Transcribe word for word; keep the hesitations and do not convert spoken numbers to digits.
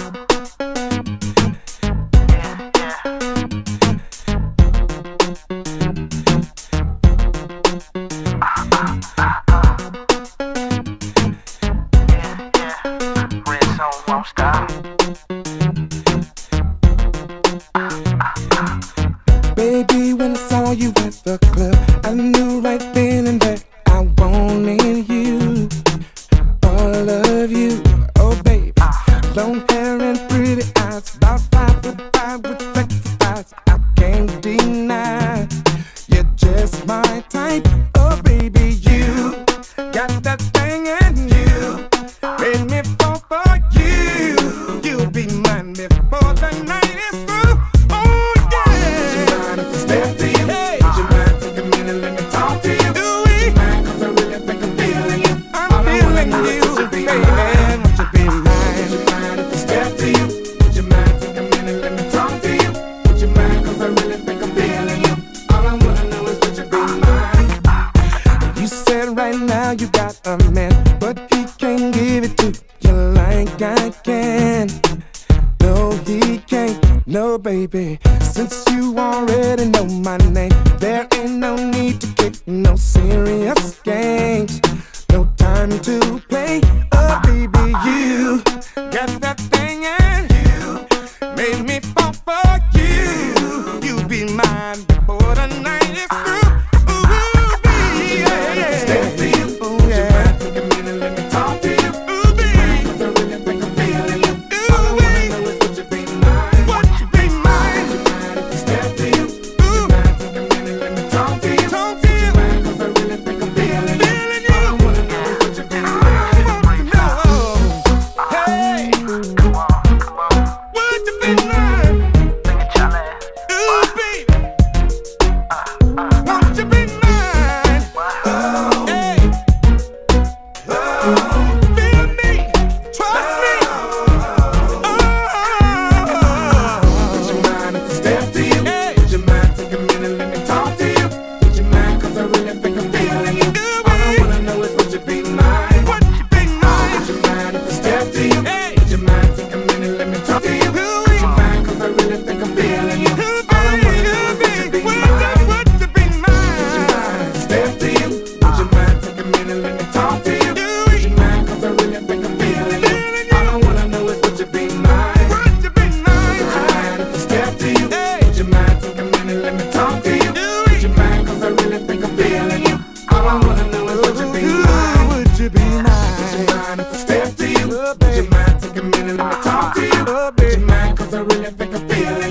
Won't stop. Baby, when I saw you at the club, I knew right then and there I wanted you, all of you. Oh baby, long hair and pretty eyes, about five foot five with sexy eyes. I can't deny you're just my type. Oh baby, you got that thing in you, made me fall for you. You'll be mine before the night is through. Oh yeah. Would you mind if I step to you? Hey. Would you mind take a minute and let me talk to you? Do we? Would you mind, 'cause I really think I'm feeling you. I'm All feeling you, baby. Would you be mine? Would you be mine? Would you mind if I step to you? Would you mind take a minute and let me talk to you? Would you mind, 'cause I really think I'm feeling you. All I wanna know is would you be mine? You said right now you got a man, but he can't give it to you like I can. No, he can't, no baby. Since you already know my name, there ain't no need to kick no serious games. No time to play, oh baby, you got that thing in you, made me fall for you. You be mine before the night is through. Ooh, baby, yeah, yeah. Step to you. Ooh, yeah. Would you mind take a minute and let me talk to you? Ooh, baby, 'cause I really think I'm feeling you. Ooh, all I wanna know is would you be mine? Would you be mine? Would you mind if I step to you? Ooh. Would you mind take a minute and let me talk to you? Talk to you. Would you mind, 'cause I really think I'm feeling you. Feeling you. All I wanna know is would you be mine? I want to know. Hey. Come on, come on. Would you be mine? Sing it, Charlie. Ooh, baby. Won't you be mine? Oh, hey. Oh, feel me, trust me. Oh, would you mind if I step to you? Hey. Would you mind take a minute and let me talk to you? Would you mind, 'cause I really think I'm feeling you. All I wanna know is would you be mine? Would you be mine? Would you mind if I step to you? Hey. Would you mind take a minute and let me talk to you? Would you mind, 'cause I really think I'm feeling you. All I wanna know is would you be mine? Would you be mine? Would you mind step to you? Would you mind take a minute and let me talk to you? Would you mind, 'cause I really think I'm feeling you. All I wanna know is would you be mine? Would you be mine? Would you mind if I step to you? Would you mind take a minute and let me talk to you? Would you mind, 'cause I really think I'm feeling you. All I wanna know is would you be mine? Would you be mine? Would you mind if I step to you? Would you mind take a minute and let me talk to you? Would you mind, 'cause I really think I'm feeling you.